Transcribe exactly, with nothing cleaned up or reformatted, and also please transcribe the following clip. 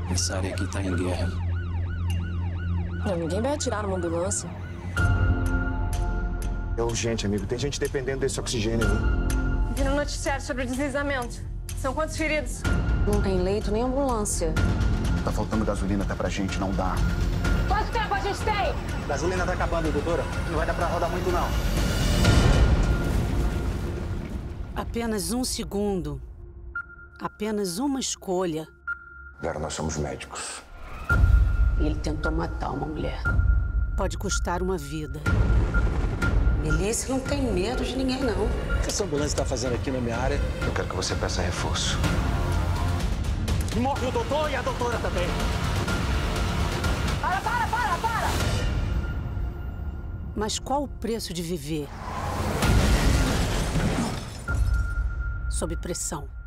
Essa área aqui tá em guerra. Não, ninguém vai atirar numa ambulância. É urgente, amigo. Tem gente dependendo desse oxigênio aí. Vi no noticiário sobre o deslizamento. São quantos feridos? Não tem leito nem ambulância. Tá faltando gasolina até pra gente, não dá. Quanto tempo a gente tem? A gasolina tá acabando, doutora. Não vai dar pra rodar muito, não. Apenas um segundo. Apenas uma escolha. Vera, nós somos médicos. Ele tentou matar uma mulher. Pode custar uma vida. Melissa não tem medo de ninguém, não. O que essa ambulância tá fazendo aqui na minha área? Eu quero que você peça reforço. Morre o doutor e a doutora também. Para, para, para, para! Mas qual o preço de viver? Sob pressão.